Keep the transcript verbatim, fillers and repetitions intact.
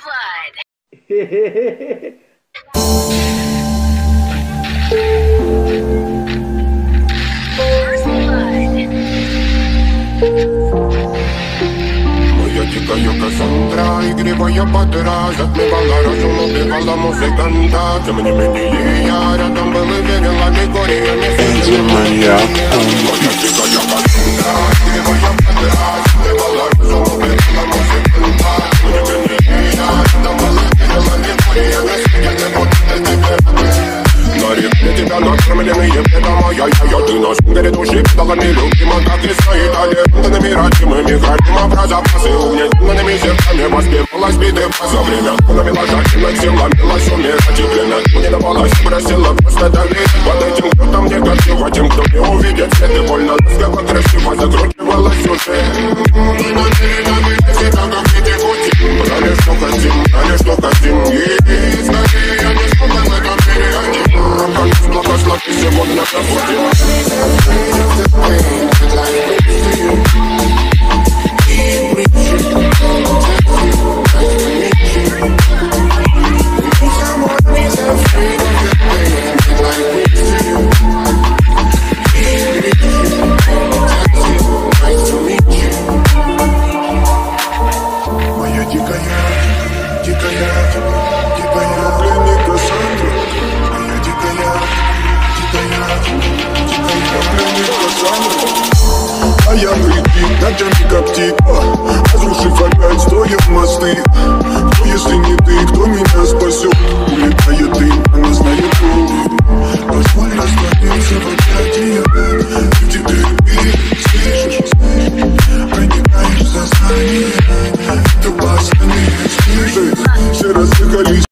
Моя дикая Кассандра, игривая подра, затмевала разум, убивала музыканта. Тем не менее я рядом был и верил аллегориями. Моя дикая Кассандра, игривая подра, затмевала разум, убивала музыканта. Тем не менее я рядом был и верил аллегориями. На тебя накормленные беда моя, я, я, ты на сундере души педалами любима, так и стоит аллергантными родимыми, храним про запасы, угнетенными сердцами воспевалась биты за время, навела жадных сил, ломилась умирать и время, не давалась, бросила просто давить под этим, кто там негатива, тем, кто не увидит свет и больно, ласково, красиво закручивалась уже. Мы намерены быть всегда как эти пути, брали что хотим, брали что хотим, и скорее я не смогла в этом мире один. Благослови сегодня забудем. Моя дикая, дикая, дикая пленник Кассандра. Моя дикая, дикая, дикая пленник Кассандра. А я прикид, ногтями коптит, разрушив опять строим мосты. Кто если не ты, кто меня спасет? Улетает дым, она знает пол. Позволь раствориться в объятиях. Ты теперь слышишь, проникаешь в сознание. Это последние слышишь, все разыгрались.